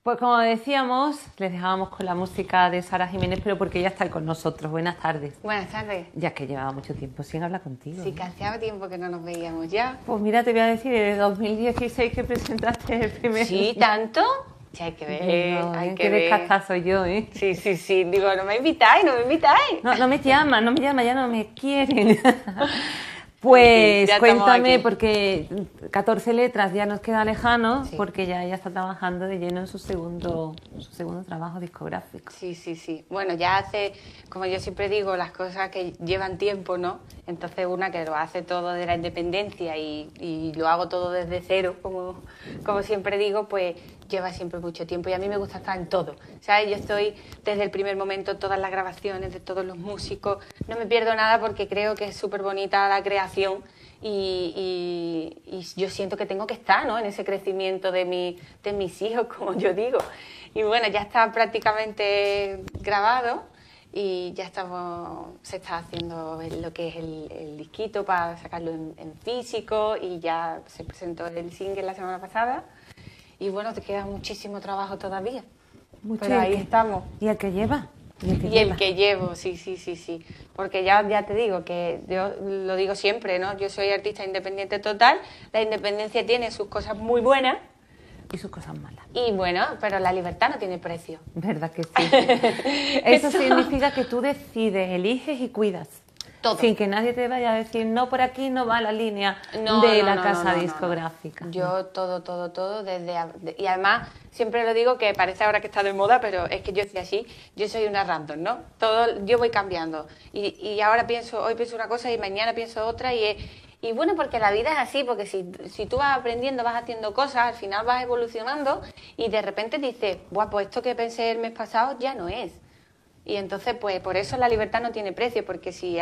Pues como decíamos, les dejábamos con la música de Sara Jiménez, pero porque ella está con nosotros. Buenas tardes. Buenas tardes. Ya que llevaba mucho tiempo sin hablar contigo. Sí, que hacía tiempo que no nos veíamos ya. Pues mira, te voy a decir, desde 2016 que presentaste el primer... ¿Sí? ¿Tanto? Sí, hay que ver, No, hay que qué ver. descasta soy yo, ¿eh? Sí, sí, sí. Digo, no me invitáis, no me invitáis. No me llaman, ya no me quieren. Pues ya estamos cuéntame, aquí. porque 14 letras ya nos queda lejano, Sí. porque ya ella está trabajando de lleno en su segundo trabajo discográfico. Sí, sí, sí. Bueno, ya hace, como yo siempre digo, las cosas que llevan tiempo, ¿no? Entonces una que lo hace todo de la independencia y lo hago todo desde cero, como siempre digo, pues lleva siempre mucho tiempo y a mí me gusta estar en todo, ¿sabes? Yo estoy desde el primer momento, todas las grabaciones de todos los músicos, no me pierdo nada porque creo que es súper bonita la creación y yo siento que tengo que estar, ¿no? En ese crecimiento de mis hijos, como yo digo. Y bueno, ya está prácticamente grabado y ya se está haciendo lo que es el disquito para sacarlo en físico y ya se presentó el single la semana pasada. Y bueno, te queda muchísimo trabajo todavía. Mucho, pero ahí estamos. ¿Y el que lleva? Y el que llevo, sí, sí, sí, sí. Porque ya te digo que yo lo digo siempre, ¿no? Yo soy artista independiente total. La independencia tiene sus cosas muy buenas. Y sus cosas malas. Y bueno, pero la libertad no tiene precio. ¿Verdad que sí? Eso significa que tú decides, eliges y cuidas. Todo. Sin que nadie te vaya a decir, no, por aquí no va la línea No, de no, la no, casa no, discográfica. Yo todo, y además siempre lo digo que parece ahora que está de moda, pero es que yo soy así, yo soy una random, ¿no? Yo voy cambiando y ahora hoy pienso una cosa y mañana pienso otra y bueno, porque la vida es así, porque si tú vas aprendiendo, vas haciendo cosas, al final vas evolucionando y de repente dices, guau, pues esto que pensé el mes pasado ya no es. Y entonces, pues por eso la libertad no tiene precio, porque si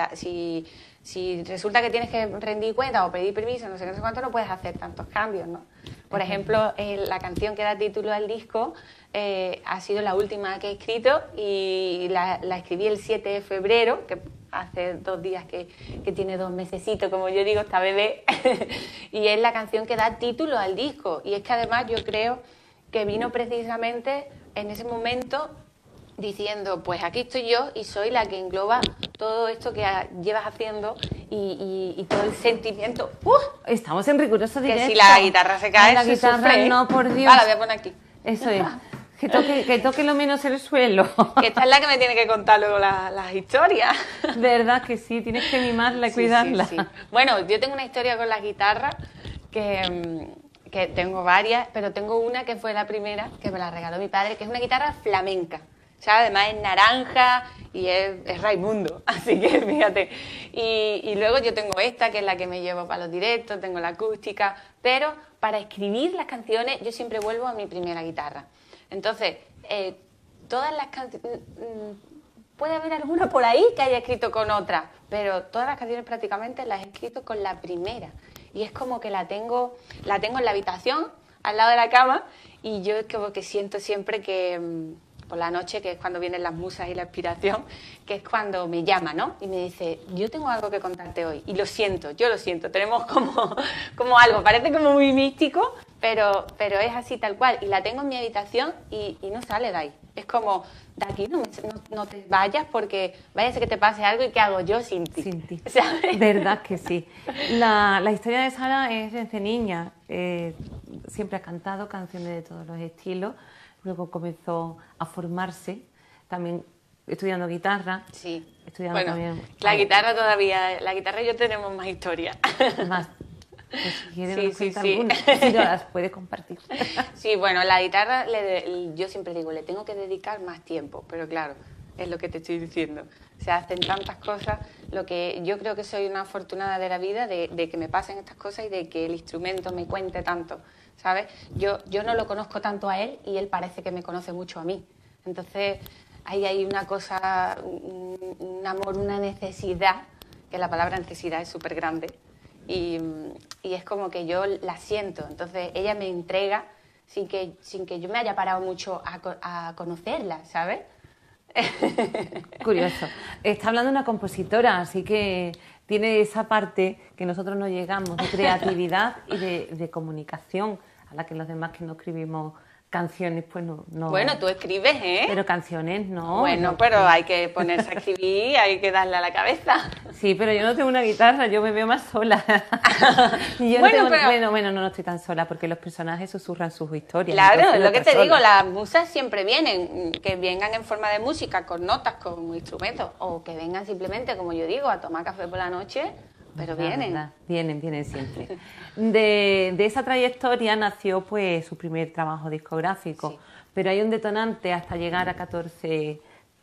resulta que tienes que rendir cuentas o pedir permiso, no sé cuánto, no puedes hacer tantos cambios, ¿no? Por ejemplo, la canción que da título al disco ha sido la última que he escrito y la escribí el 7 de febrero, que hace 2 días que tiene 2 mesecitos, como yo digo, está bebé, y es la canción que da título al disco. Y es que además yo creo que vino precisamente en ese momento diciendo, pues aquí estoy yo y soy la que engloba todo esto que llevas haciendo y todo el sentimiento. Estamos en riguroso directo. Que si la guitarra se cae, la se guitarra sufre. no, por Dios. Ah, la voy a poner aquí. Eso es. Que toque lo menos el suelo. Que esta es la que me tiene que contar luego las historias. ¿Verdad que sí? Tienes que mimarla y Sí, cuidarla. sí, sí. Bueno, yo tengo una historia con las guitarras que tengo varias, pero tengo una que fue la primera que me la regaló mi padre, que es una guitarra flamenca. O sea, además es naranja y es Raimundo, así que fíjate. Y luego yo tengo esta, que es la que me llevo para los directos, tengo la acústica, pero para escribir las canciones yo siempre vuelvo a mi primera guitarra. Entonces, todas las canciones... Puede haber alguna por ahí que haya escrito con otra, pero todas las canciones prácticamente las he escrito con la primera. Y es como que la tengo en la habitación, al lado de la cama, y yo es como que siento siempre que... por la noche, que es cuando vienen las musas y la inspiración, que es cuando me llama, ¿no? Y me dice, yo tengo algo que contarte hoy. Y lo siento, yo lo siento. Tenemos como algo, parece como muy místico, pero es así tal cual. Y la tengo en mi habitación y no sale de ahí. Es como, de aquí no te vayas porque vaya a ser que te pase algo y ¿qué hago yo sin ti? Sin ti. ¿Sabes? Verdad que sí. La historia de Sara es desde niña. Siempre ha cantado canciones de todos los estilos. Luego comenzó a formarse, también estudiando guitarra. Sí. Estudiando también. La guitarra y yo tenemos más historia. Más. Pues si quieres, Sí, nos sí, cuenta sí. alguna, si no las puedes compartir. Sí, bueno, la guitarra, yo siempre digo, le tengo que dedicar más tiempo, pero claro, es lo que te estoy diciendo. Se hacen tantas cosas, lo que yo creo que soy una afortunada de la vida, de que me pasen estas cosas y de que el instrumento me cuente tanto, ¿sabes? Yo no lo conozco tanto a él y él parece que me conoce mucho a mí. Entonces, ahí hay una cosa, un amor, una necesidad, que la palabra necesidad es súper grande, y es como que yo la siento. Entonces, ella me entrega sin que yo me haya parado mucho a conocerla, ¿sabes? Curioso. Está hablando una compositora, así que tiene esa parte que nosotros no llegamos, de creatividad y de comunicación, a la que los demás que no escribimos canciones, pues no. Bueno, tú escribes, ¿eh? Pero canciones no. Bueno, no. pero hay que ponerse a escribir, hay que darle a la cabeza. Sí, pero yo no tengo una guitarra, yo me veo más sola. Y yo no estoy tan sola porque los personajes susurran sus historias. Claro, es lo que te sola. digo, las musas siempre vienen, que vengan en forma de música, con notas, con instrumentos, o que vengan simplemente, como yo digo, a tomar café por la noche, pero vienen. Verdad. Vienen siempre. De esa trayectoria nació pues su primer trabajo discográfico, Sí. pero hay un detonante hasta llegar a 14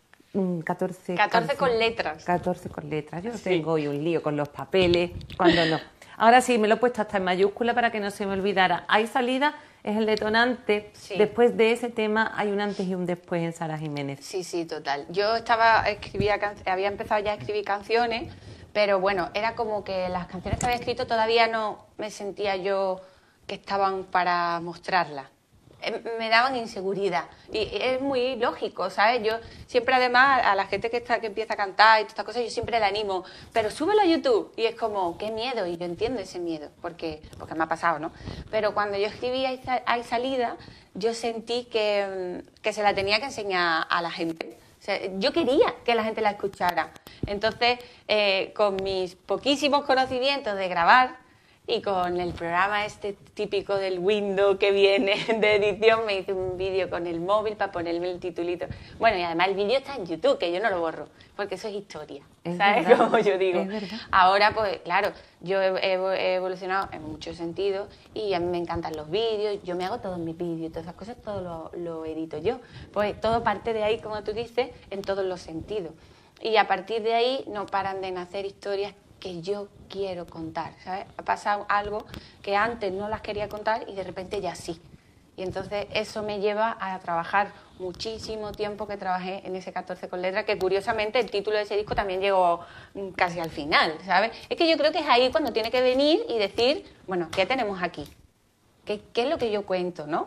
con letras. 14 con letras. Yo Sí. tengo hoy un lío con los papeles, cuando no. Ahora sí, me lo he puesto hasta en mayúscula para que no se me olvidara. Hay salida, es el detonante. Sí. Después de ese tema hay un antes y un después en Sara Jiménez. Sí, total. Yo había empezado ya a escribir canciones, pero bueno, era como que las canciones que había escrito todavía no me sentía yo que estaban para mostrarlas. Me daban inseguridad. Y es muy lógico, ¿sabes? Yo siempre, además, a la gente que empieza a cantar y todas estas cosas, yo siempre le animo, pero súbelo a YouTube. Y es como, qué miedo, y yo entiendo ese miedo, porque me ha pasado, ¿no? Pero cuando yo escribí Hay Salida, yo sentí que se la tenía que enseñar a la gente. O sea, yo quería que la gente la escuchara. Entonces, con mis poquísimos conocimientos de grabar, y con el programa este típico del Windows que viene de edición, me hice un vídeo con el móvil para ponerme el titulito. Bueno, y además el vídeo está en YouTube, que yo no lo borro, porque eso es historia, ¿sabes? Verdad, Como yo digo. es verdad. Ahora, pues claro, yo he evolucionado en muchos sentidos y a mí me encantan los vídeos, yo me hago todos mis vídeos, todas esas cosas, todo lo edito yo. Pues todo parte de ahí, como tú dices, en todos los sentidos. Y a partir de ahí no paran de nacer historias que yo quiero contar, ¿sabes? Ha pasado algo que antes no las quería contar y de repente ya sí. Y entonces eso me lleva a trabajar muchísimo tiempo que trabajé en ese 14 con letras, que curiosamente el título de ese disco también llegó casi al final, ¿sabes? Es que yo creo que es ahí cuando tiene que venir y decir, bueno, ¿qué tenemos aquí? ¿Qué es lo que yo cuento, no?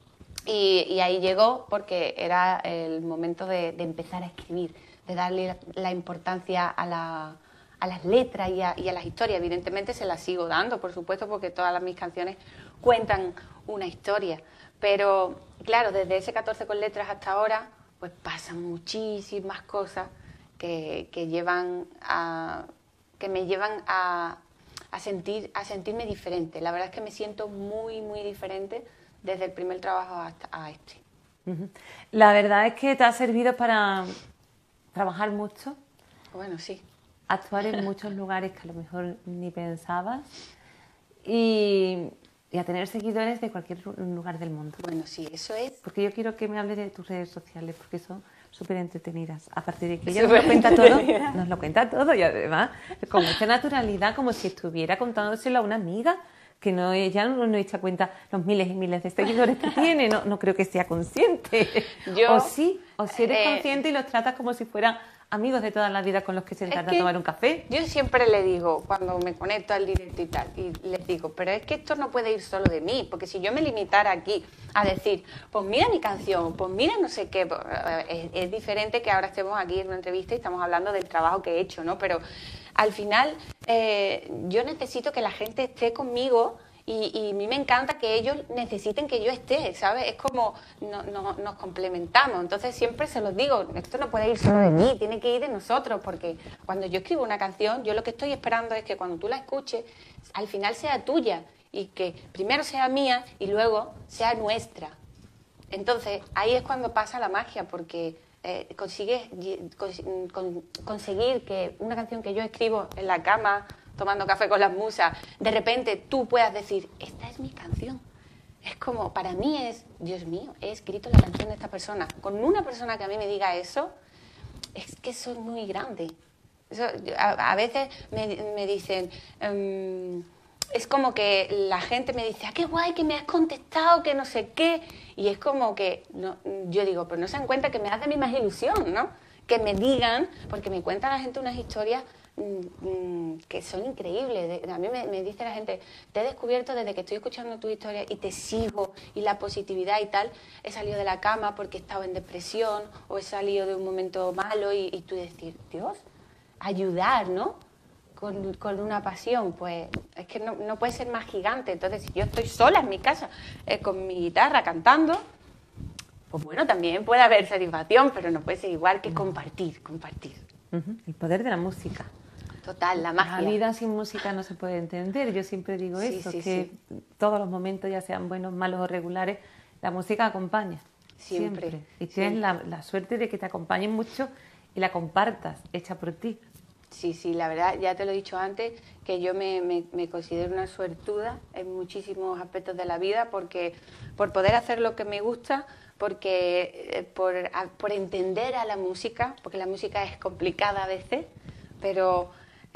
Y ahí llegó porque era el momento de empezar a escribir, de darle la importancia a las letras y a las historias. Evidentemente se las sigo dando, por supuesto, porque todas mis canciones cuentan una historia. Pero, claro, desde ese 14 con letras hasta ahora, pues pasan muchísimas cosas que me llevan a sentirme diferente. La verdad es que me siento muy, muy diferente desde el primer trabajo hasta este. La verdad es que te ha servido para trabajar mucho. Bueno, sí. Actuar en muchos lugares que a lo mejor ni pensabas y a tener seguidores de cualquier lugar del mundo. Bueno, sí, eso es. Porque yo quiero que me hables de tus redes sociales porque son súper entretenidas. Aparte de que ella nos lo cuenta todo y además con mucha naturalidad, como si estuviera contándoselo a una amiga que ella no echa cuenta los miles y miles de seguidores que tiene. No creo que sea consciente. O si eres consciente y los tratas como si fueran amigos de toda la vida con los que sentarte a tomar un café. Yo siempre le digo, cuando me conecto al directo y tal, y les digo, pero es que esto no puede ir solo de mí, porque si yo me limitara aquí a decir, pues mira mi canción, pues mira no sé qué, pues, es diferente que ahora estemos aquí en una entrevista y estamos hablando del trabajo que he hecho, ¿no? Pero al final yo necesito que la gente esté conmigo. Y a mí me encanta que ellos necesiten que yo esté, ¿sabes? Es como nos complementamos. Entonces siempre se los digo, esto no puede ir solo de mí, tiene que ir de nosotros, porque cuando yo escribo una canción, yo lo que estoy esperando es que cuando tú la escuches, al final sea tuya y que primero sea mía y luego sea nuestra. Entonces ahí es cuando pasa la magia, porque consigues conseguir que una canción que yo escribo en la cama, tomando café con las musas, de repente tú puedas decir, esta es mi canción. Es como, para mí es, Dios mío, he escrito la canción de esta persona. Con una persona que a mí me diga eso, es que soy muy grande. Eso, a veces me dicen, es como que la gente me dice, qué guay que me has contestado, que no sé qué. Y es como que, yo digo, pero no se dan cuenta que me hace a mí más ilusión, ¿no? Que me digan, porque me cuenta la gente unas historias que son increíbles. A mí me dice la gente, te he descubierto desde que estoy escuchando tu historia y te sigo, y la positividad y tal, he salido de la cama porque he estado en depresión o he salido de un momento malo y tú decir, Dios, ayudar, ¿no? Con una pasión, pues es que no puede ser más gigante. Entonces, si yo estoy sola en mi casa con mi guitarra cantando, pues bueno, también puede haber satisfacción, pero no puede ser igual que compartir. El poder de la música. Total, la magia. La vida sin música no se puede entender. Yo siempre digo eso, que todos los momentos, ya sean buenos, malos o regulares, la música acompaña. Siempre. Y tienes la suerte de que te acompañen mucho y la compartas, hecha por ti. Sí, la verdad, ya te lo he dicho antes, que yo me considero una suertuda en muchísimos aspectos de la vida, porque por poder hacer lo que me gusta, porque por entender a la música, porque la música es complicada a veces, pero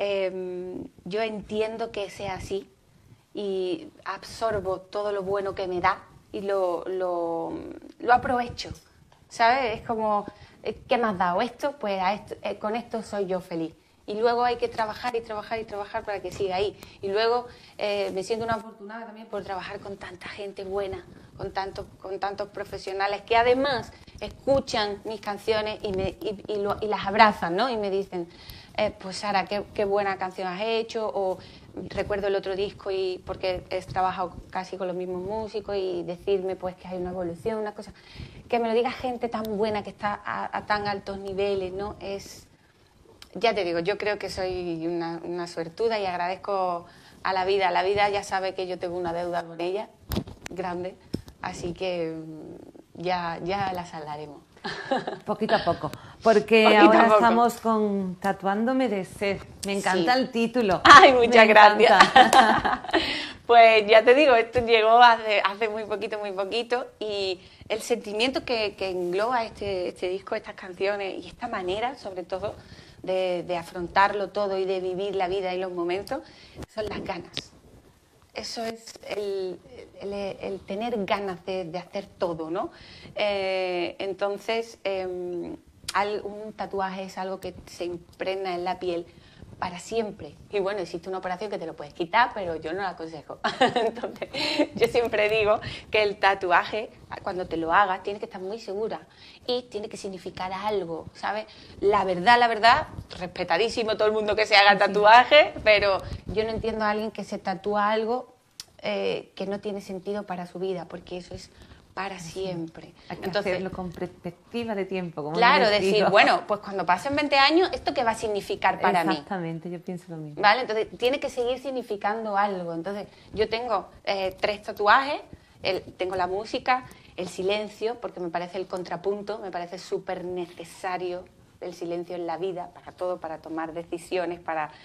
yo entiendo que sea así y absorbo todo lo bueno que me da y lo aprovecho, ¿sabes? Es como, ¿qué me has dado esto? Pues con esto soy yo feliz. Y luego hay que trabajar y trabajar y trabajar para que siga ahí. Y luego me siento una afortunada también por trabajar con tanta gente buena, con tantos profesionales que además escuchan mis canciones y las abrazan, ¿no? Y me dicen, pues Sara, qué buena canción has hecho, o recuerdo el otro disco y porque he trabajado casi con los mismos músicos y decirme pues que hay una evolución, una cosa. Que me lo diga gente tan buena que está a tan altos niveles, ¿no? Ya te digo, yo creo que soy una suertuda y agradezco a la vida. La vida ya sabe que yo tengo una deuda con ella, grande, así que ya la saldaremos. Poquito a poco, porque ahora estamos con Tatuándome de Sed. Me encanta el título. Ay, muchas gracias. Pues ya te digo, esto llegó hace muy poquito y el sentimiento que engloba este disco, estas canciones y esta manera, sobre todo, de afrontarlo todo y de vivir la vida y los momentos, son las ganas. Eso es el tener ganas de hacer todo, ¿no? Entonces, un tatuaje es algo que se impregna en la piel para siempre. Y bueno, existe una operación que te lo puedes quitar, pero yo no la aconsejo. Entonces, yo siempre digo que el tatuaje, cuando te lo hagas, tienes que estar muy segura y tiene que significar algo, ¿sabes? La verdad, respetadísimo todo el mundo que se haga tatuaje, pero yo no entiendo a alguien que se tatúa algo que no tiene sentido para su vida, porque eso es para siempre. Hay que hacerlo con perspectiva de tiempo. Como claro, decir, bueno, pues cuando pasen 20 años, ¿esto qué va a significar para mí? Exactamente, yo pienso lo mismo. ¿Vale? Entonces, tiene que seguir significando algo. Entonces, yo tengo 3 tatuajes, tengo la música, el silencio, porque me parece el contrapunto, me parece súper necesario el silencio en la vida, para todo, para tomar decisiones,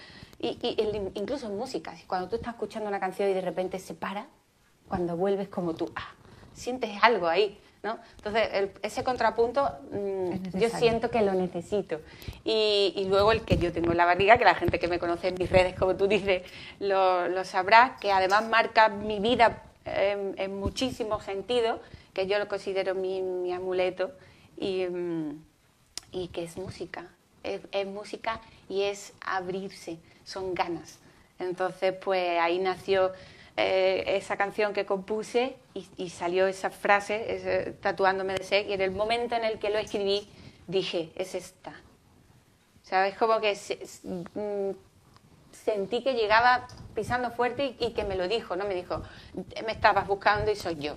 incluso en música. Cuando tú estás escuchando una canción y de repente se para, cuando vuelves como tú, sientes algo ahí, ¿no? Entonces, ese contrapunto yo siento que lo necesito. Y luego el que yo tengo en la barriga, que la gente que me conoce en mis redes, como tú dices, lo sabrá, que además marca mi vida en muchísimos sentidos, que yo lo considero mi amuleto, y que es música. Es música y es abrirse, son ganas. Entonces, pues ahí nació esa canción que compuse y salió esa frase, Tatuándome de Sed, y en el momento en el que lo escribí dije, es esta. ¿Sabes? Como que sentí que llegaba pisando fuerte y que me lo dijo, ¿no? Me dijo, me estabas buscando y soy yo.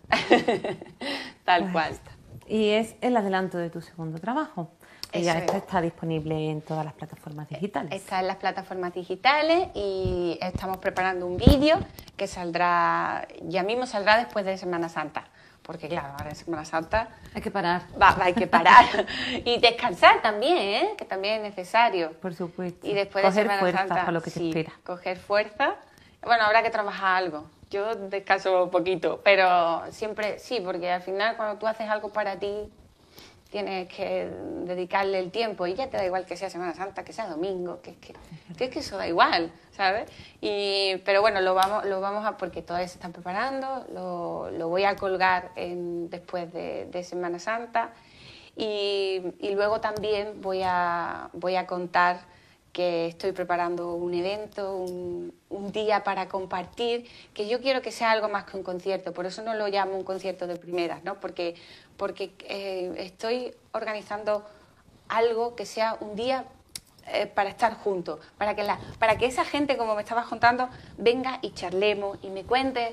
Tal cual. Y es el adelanto de tu segundo trabajo. Y ya Eso está disponible en todas las plataformas digitales. Está en las plataformas digitales y estamos preparando un vídeo que saldrá, ya mismo saldrá después de Semana Santa. Porque claro, ahora en Semana Santa... Hay que parar. Hay que parar. Y descansar también, que también es necesario. Por supuesto. Y después coger de Semana fuerza Santa, para lo que te espera. Coger fuerza. Bueno, habrá que trabajar algo. Yo descanso un poquito, pero siempre sí, porque al final cuando tú haces algo para ti, tienes que dedicarle el tiempo y ya te da igual que sea Semana Santa, que sea domingo, que eso da igual, ¿sabes? Pero bueno, lo vamos a, porque todavía se están preparando, lo voy a colgar después de Semana Santa y luego también voy a contar que estoy preparando un evento, un día para compartir, que yo quiero que sea algo más que un concierto, por eso no lo llamo un concierto de primeras, ¿no? Porque estoy organizando algo que sea un día para estar juntos, para que esa gente, como me estabas contando, venga y charlemos y me cuente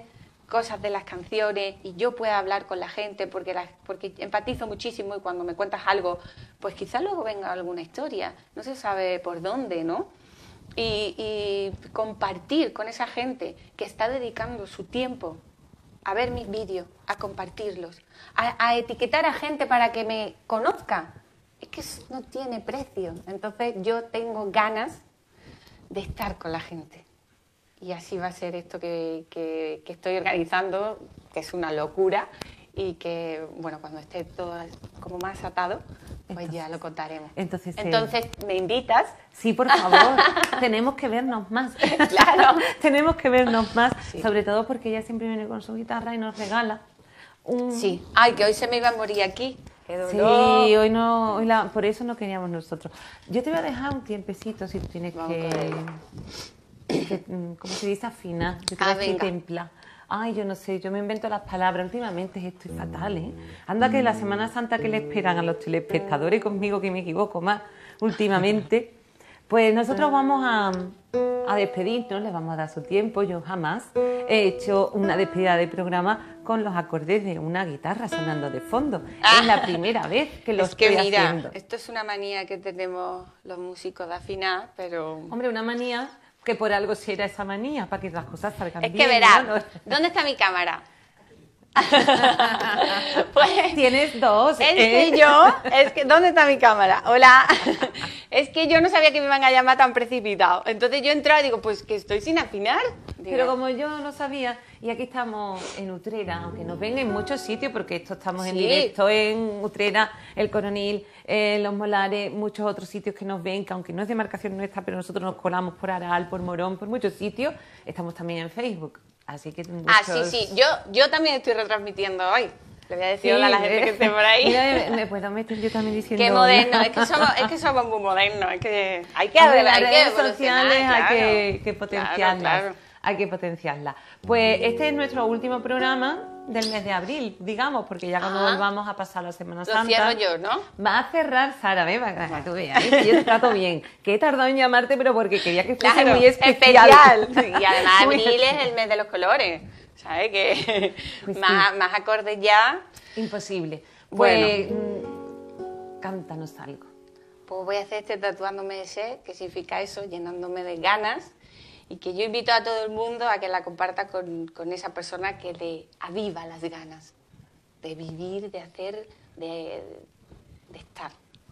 cosas de las canciones y yo pueda hablar con la gente porque empatizo muchísimo y cuando me cuentas algo, pues quizás luego venga alguna historia, no se sabe por dónde, ¿no? Y compartir con esa gente que está dedicando su tiempo a ver mis vídeos, a compartirlos, a etiquetar a gente para que me conozca, es que eso no tiene precio. Entonces yo tengo ganas de estar con la gente. Y así va a ser esto que estoy organizando, que es una locura y que, bueno, cuando esté todo como más atado, pues ya lo contaremos. Entonces, ¿me invitas? Sí, por favor. Tenemos que vernos más. Claro. Tenemos que vernos más, sí. Sobre todo porque ella siempre viene con su guitarra y nos regala un... Sí. Ay, que hoy se me iba a morir aquí. ¡Qué dolor! Sí, hoy no, por eso no queríamos nosotros. Yo te voy a dejar un tiempecito si tú tienes que ¿cómo se dice? Afinar. Yo te voy a decir templar. Ay, yo no sé, yo me invento las palabras. Últimamente estoy fatal, ¿eh? Anda que la Semana Santa que le esperan a los telespectadores, conmigo que me equivoco más últimamente, pues nosotros vamos a despedirnos, les vamos a dar su tiempo. Yo jamás he hecho una despedida de programa con los acordes de una guitarra sonando de fondo. Es la primera vez que lo estoy haciendo. Esto es una manía que tenemos los músicos de afinar, pero... Hombre, una manía... que por algo será esa manía, para que las cosas salgan bien. Es que verás, ¿dónde está mi cámara? Pues tienes dos. ¿Dónde está mi cámara? Hola. Es que yo no sabía que me iban a llamar tan precipitado. Entonces yo entraba y digo, pues que estoy sin afinar. Pero como yo no sabía, y aquí estamos en Utrera, aunque nos ven en muchos sitios, porque estamos en directo en Utrera, el Coronil, Los Molares, muchos otros sitios que nos ven, que aunque no es demarcación nuestra, pero nosotros nos colamos por Aral, por Morón, por muchos sitios, estamos también en Facebook. Así que sí. Yo también estoy retransmitiendo hoy. Le voy a decir hola a la gente que esté por ahí. Mira, me puedo meter yo también diciendo... Qué moderno, es que somos muy modernos, es que hay que las redes sociales hay que potenciarlas. Claro. Hay que potenciarla. Pues este es nuestro último programa del mes de abril, digamos, porque ya cuando volvamos a pasar la Semana Santa... Lo cierro yo, ¿no? Va a cerrar Sara, ¿ves? Para que tú veas, que yo te trato bien. Que he tardado en llamarte, pero porque quería que fuese muy especial. Y además abril es el mes de los colores, ¿sabes? Que pues más acordes ya... Imposible. Pues cántanos algo. Pues voy a hacer tatuándome ese, que significa eso, llenándome de ganas. Y que yo invito a todo el mundo a que la comparta con esa persona que le aviva las ganas de vivir, de hacer, de estar.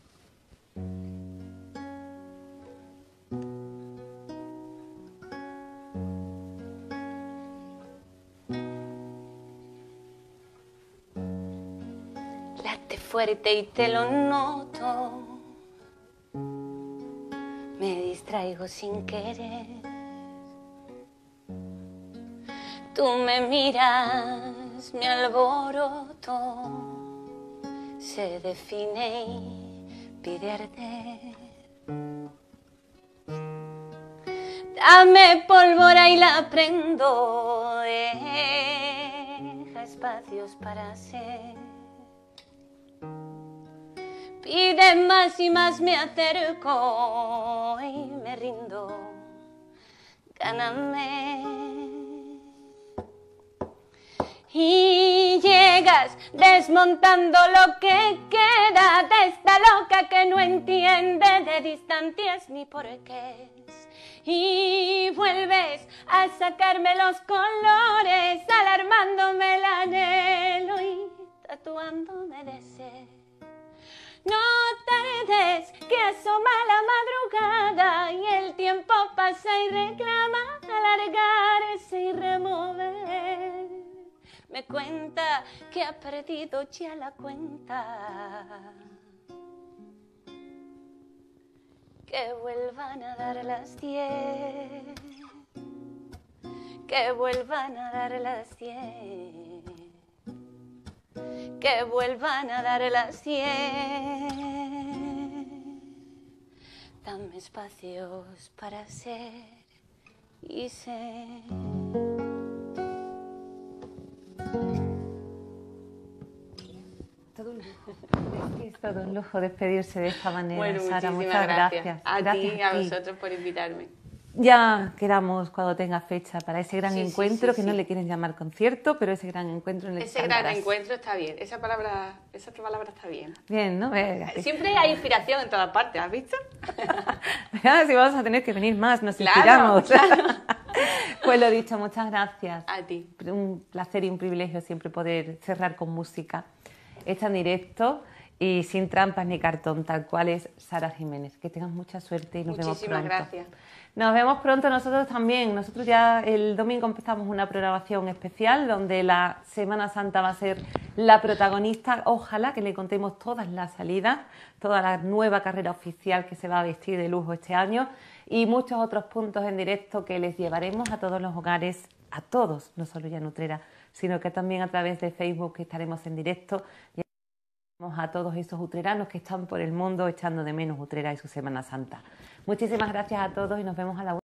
Late fuerte y te lo noto, me distraigo sin querer. Tú me miras, me alboroto, se define y pide arder. Dame pólvora y la prendo, deja espacios para ser. Pide más y más me acerco y me rindo, gáname. Y llegas desmontando lo que queda de esta loca que no entiende de distancias ni porqués. Y vuelves a sacarme los colores, alarmándome el anhelo y tatuándome de sed. No tardes, que asoma la madrugada y el tiempo pasa y reclama alargarse y remover. Me cuenta que ha perdido ya la cuenta. Que vuelvan a dar las 10. Que vuelvan a dar las 10. Que vuelvan a dar las 10. Dame espacios para ser y ser. Todo un lujo. Es que es todo un lujo despedirse de esta manera, bueno, Sara. Muchas gracias. A ti y a vosotros por invitarme. Ya quedamos cuando tenga fecha para ese gran Sí, encuentro, sí, que sí. no le quieren llamar concierto, pero ese gran encuentro en el Ese que gran cantarás. encuentro está bien, esa palabra está bien. Bien, ¿no? Siempre hay inspiración en todas partes, ¿has visto? Si vamos a tener que venir más, nos Claro, inspiramos. claro. Pues lo dicho, muchas gracias. A ti. Un placer y un privilegio siempre poder cerrar con música. Hecha en directo y sin trampas ni cartón, tal cual es Sara Jiménez. Que tengas mucha suerte y nos vemos pronto. Muchísimas gracias. Nos vemos pronto nosotros también. Nosotros ya el domingo empezamos una programación especial donde la Semana Santa va a ser la protagonista. Ojalá que le contemos todas las salidas, toda la nueva carrera oficial que se va a vestir de lujo este año y muchos otros puntos en directo que les llevaremos a todos los hogares, a todos, no solo ya en Utrera, sino que también a través de Facebook que estaremos en directo. A todos esos utreranos que están por el mundo echando de menos Utrera y su Semana Santa. Muchísimas gracias a todos y nos vemos a la